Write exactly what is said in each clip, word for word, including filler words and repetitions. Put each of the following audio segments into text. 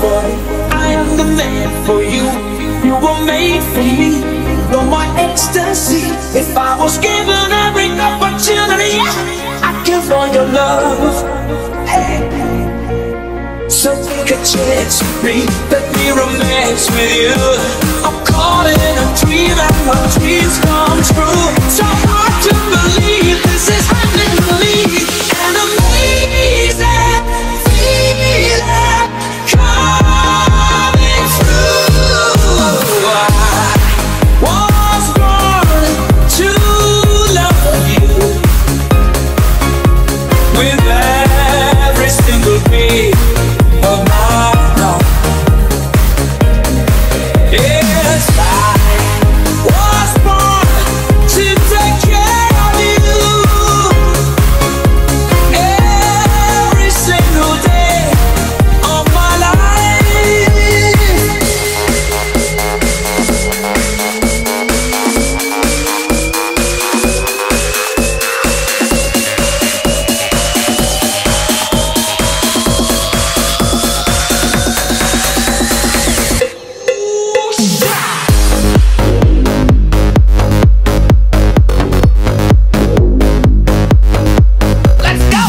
for. I am the man for you. You were made for me. You're my ecstasy. If I was given every opportunity, I'd give all your love. Hey, so take a chance with me. Let me romance with you. I'm caught in a dream and my dreams come true. So hard to believe this is happening to me. An amazing feeling coming through. I was born to love you with every single beat of my heart. Yes, I was born to take care of you every single day of my life. Let's go!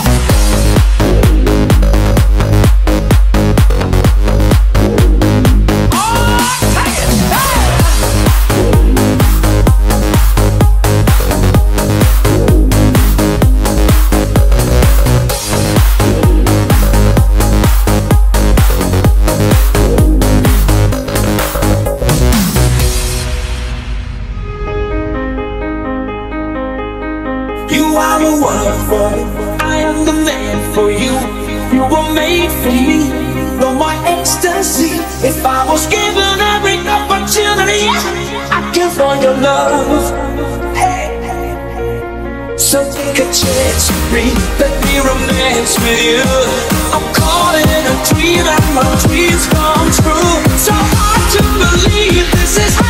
You are the one for me. I am the man for you. You were made for me. You're my ecstasy. If I was given every opportunity, I'd give all your love. Hey, so take a chance with me. Let me romance with you. I'm caught in a dream and my dreams come true. So hard to believe this is